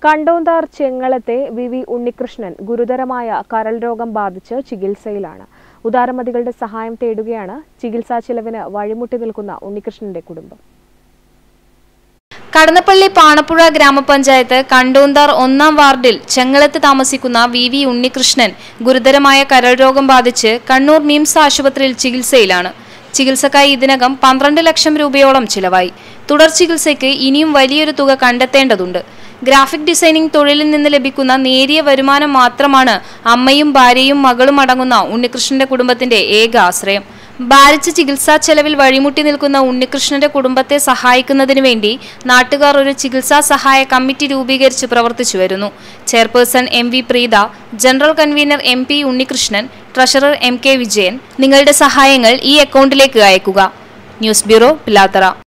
Kandonthar ചെങ്ങളത്തെ V Unnikrishnan ഗുരുതരമായ കരൾ രോഗം ബാധിച്ച് ചികിത്സയിലാണ്. ഉദാരമതികളുടെ സഹായം തേടുകയാണ് ചികിത്സാ ചെലവിന് വഴിമുട്ടി നിൽക്കുന്ന ഉണ്ണികൃഷ്ണന്റെ കുടുംബം. കടന്നപ്പള്ളി പാണപ്പുഴ ഗ്രാമപഞ്ചായത്ത് കണ്ടോന്താർ 1-ാം വാർഡിൽ ചെങ്ങളത്ത് താമസിക്കുന്ന വി ഉണ്ണികൃഷ്ണൻ ഗുരുതരമായ കരൾ രോഗം ബാധിച്ച് കണ്ണൂർ മിംസ് ആശുപത്രിയിൽ ചികിത്സയിലാണ്. ചികിത്സക്കായി ഇതിനകം 12 ലക്ഷം രൂപയോളം ചിലവായി. തുടർ ചികിത്സയ്ക്ക് ഇനിയും വലിയൊരു തുക കണ്ടെത്തേണ്ടതുണ്ട്. ഗ്രാഫിക് ഡിസൈനിംഗ് തൊഴിലിൽ നിന്ന് ലഭിക്കുന്ന നേരിയ വരുമാനം മാത്രമാണ് അമ്മയും ഭാര്യയും മകളും അടങ്ങുന്ന ഉണ്ണികൃഷ്ണന്റെ കുടുംബത്തിന്റെ ഏക ആശ്രയം. ഭാരിച്ച ചികിത്സാ ചെലവിൽ വഴിമുട്ടി നിൽക്കുന്ന ഉണ്ണികൃഷ്ണന്റെ കുടുംബത്തെ സഹായിക്കുന്നതിനു വേണ്ടി നാട്ടുകാർ ഒരു ചികിത്സാ സഹായ കമ്മിറ്റി രൂപീകരിച്ച് പ്രവർത്തിച്ചു വരുന്നു. Chairperson MV Preetha, general convener MP Unnikrishnan, treasurer MK Vijayan. നിങ്ങളുടെ സഹായങ്ങൾ ഈ അക്കൗണ്ടിലേക്ക് അയക്കുക. News bureau, Pilathara.